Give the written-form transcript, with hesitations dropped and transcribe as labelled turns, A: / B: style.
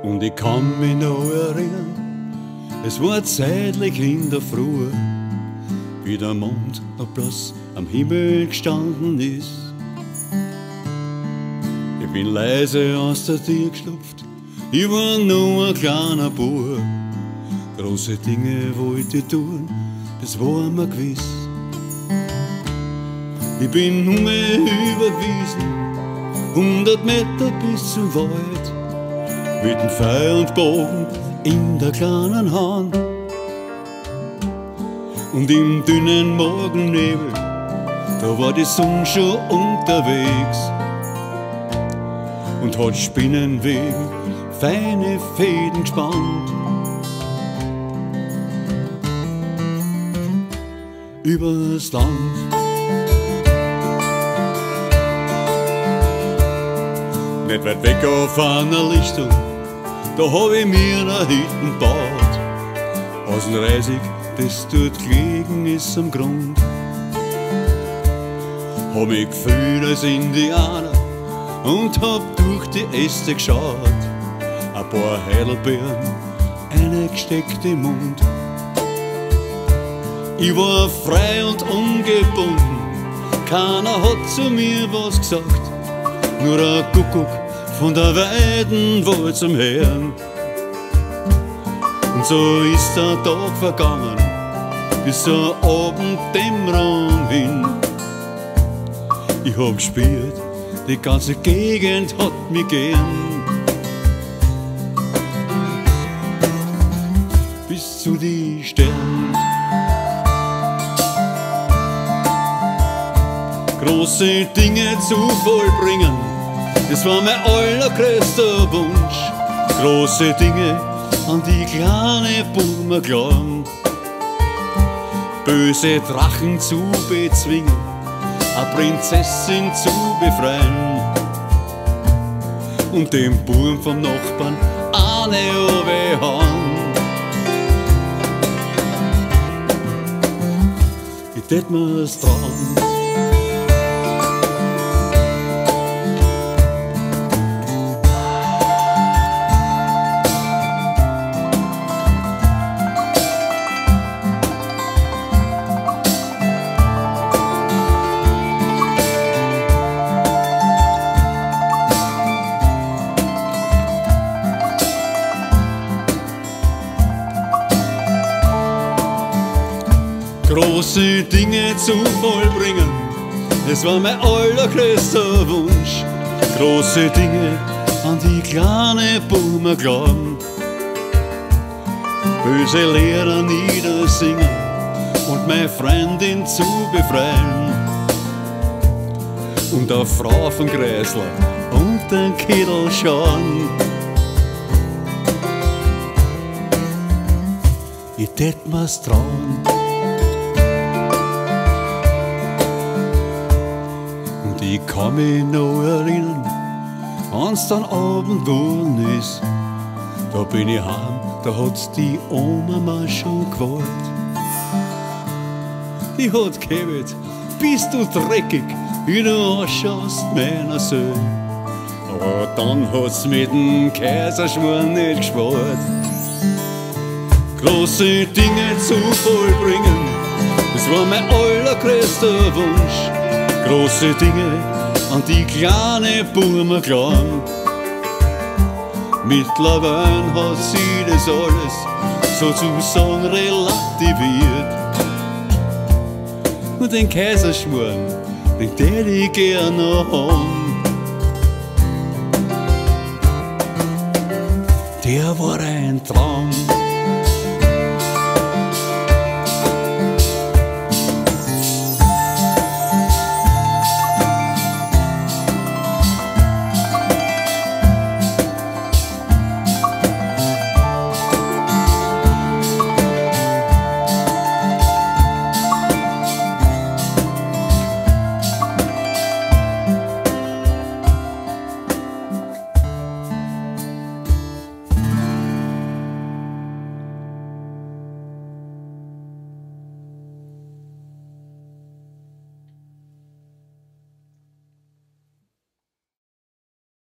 A: Und ich kann mich noch erinnern, es war zeitlich in der Früh, wie der Mond noch bloß am Himmel gestanden ist. Ich bin leise aus der Tür geschlupft, ich war nur ein kleiner Bub. Große Dinge wollte ich tun, das war mir gewiss. Ich bin übergewiesen, 100 Meter bis zum Wald, mit dem Pfeil und Bogen in der kleinen Hand. Und im dünnen Morgennebel, da war die Sonne schon unterwegs und hat Spinnenweben, feine Fäden gespannt. Übers Land. Nicht weit weg auf einer Lichtung, da hab ich mir ein Hütten gebaut, aus dem Reisig, das dort gelegen ist am Grund. Hab mich gefühlt als Indianer und hab durch die Äste geschaut, ein paar Heidelbeeren, eine gesteckt im Mund. Ich war frei und ungebunden, keiner hat zu mir was gesagt, nur ein Kuckuck von der weiten Wald zum Hören. Und so ist der Tag vergangen, bis zur Abenddämmerung hin. Ich hab gespürt, die ganze Gegend hat mich gern. Bis zu die Sterne. Große Dinge zu vollbringen, das war mein allergrößter Wunsch. Große Dinge an die kleine Burma glauben, böse Drachen zu bezwingen, eine Prinzessin zu befreien und dem Burm vom Nachbarn eine obehauen. Ich tät mir's trauen. Große Dinge zu vollbringen, es war mein allergrößter Wunsch. Große Dinge an die kleine Burma glauben, böse Lehrer niedersingen und meine Freundin zu befreien und auf Frau von Kreisler und den Kittel schauen. Ich tät mir's trauen. Ich kann mich noch erinnern, wann's dann Abend geworden ist, da bin ich heim, da hat's die Oma mal schon gewartet. Die hat gehebt, bist du dreckig, wie du ausschaust, meiner Sohn. Aber dann hat's mit dem Kaiserschmarrn nicht gespart. Große Dinge zu vollbringen, das war mein allergrößter Wunsch. Große Dinge an die kleine Burma glauben. Mittlerweile hat sie das alles sozusagen relativiert. Und den Kaiserschmarrn, den tät ich gern noch haben. Der war ein Traum.